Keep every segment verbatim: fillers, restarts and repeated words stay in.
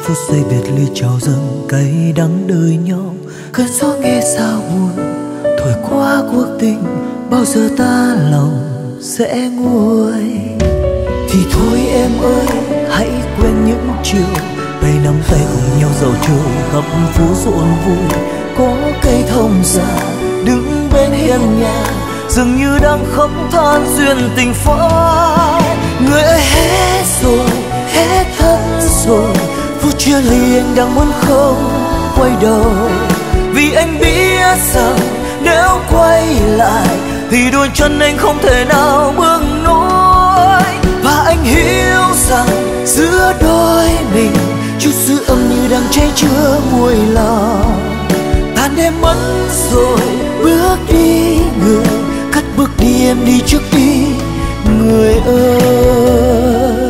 phút giây biệt ly chào dâng cay đắng đời nhau. Cơn gió nghe sao buồn thổi qua cuộc tình, bao giờ ta lòng sẽ nguôi. Thì thôi em ơi, hãy quên những chiều tay nắm tay cùng nhau dạo chơi khắp phố rộn vui. Có cây thông già đứng bên hiên nhà, dường như đang khóc than duyên tình phai. Người ơi hết rồi, hết thân rồi, phút chia ly anh đang muốn không quay đầu. Vì anh biết rằng nếu quay lại thì đôi chân anh không thể nào bước nổi. Và anh hiểu rằng giữa đôi mình chút dư âm như đang cháy chứa mùi lòng. Tàn đêm mất rồi, bước đi người, cất bước đi em đi trước đi người ơi.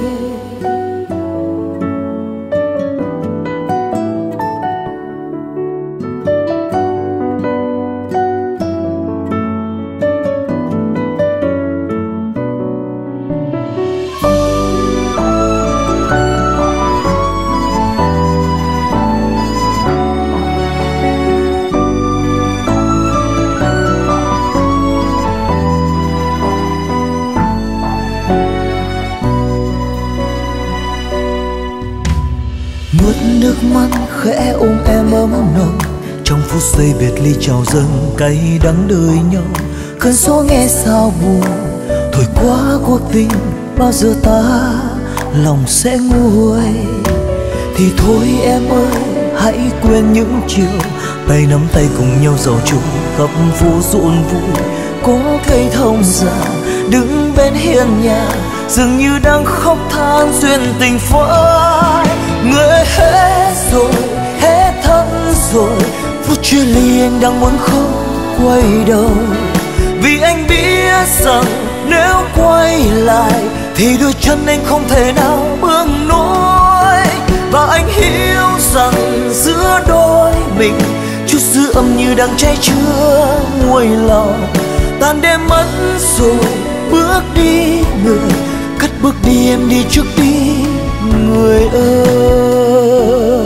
Nước mắt khẽ ôm em ấm nồng, trong phút giây biệt ly chào dâng cay đắng đời nhau. Cơn gió nghe sao buồn thổi qua cuộc tình, bao giờ ta lòng sẽ nguôi. Thì thôi em ơi, hãy quên những chiều tay nắm tay cùng nhau dạo chung khắp phố rộn vui. Có cây thông già đứng bên hiên nhà, dường như đang khóc than duyên tình phai. Người ơi hết rồi, hết thân rồi, phút chia ly anh đang muốn không quay đầu. Vì anh biết rằng nếu quay lại thì đôi chân anh không thể nào bước nổi. Và anh hiểu rằng giữa đôi mình chút dư âm như đang cháy chứa nguôi lòng. Tàn đêm mất rồi, bước đi người, cất bước đi em đi trước đi người ơi.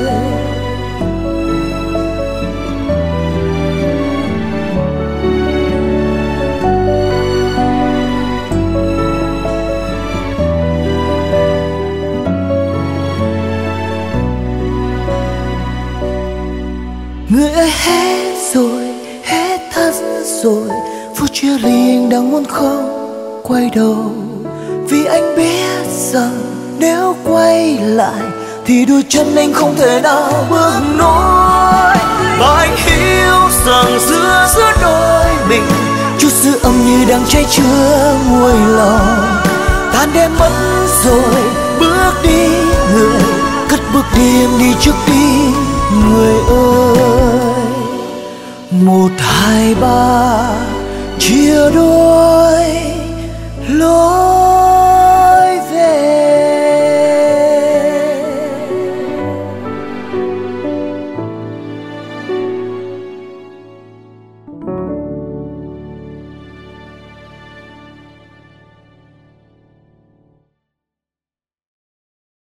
Người ơi hết rồi, hết thân rồi, phút chia ly anh đang muốn không quay đầu. Vì anh biết rằng nếu quay lại thì đôi chân anh không thể nào bước nổi. Và anh hiểu rằng giữa giữa đôi mình chút dư âm như đang cháy chứa nguôi lòng. Tan đêm mất rồi, bước đi người, cất bước đi em đi trước đi người ơi. Một hai ba chia đôi lối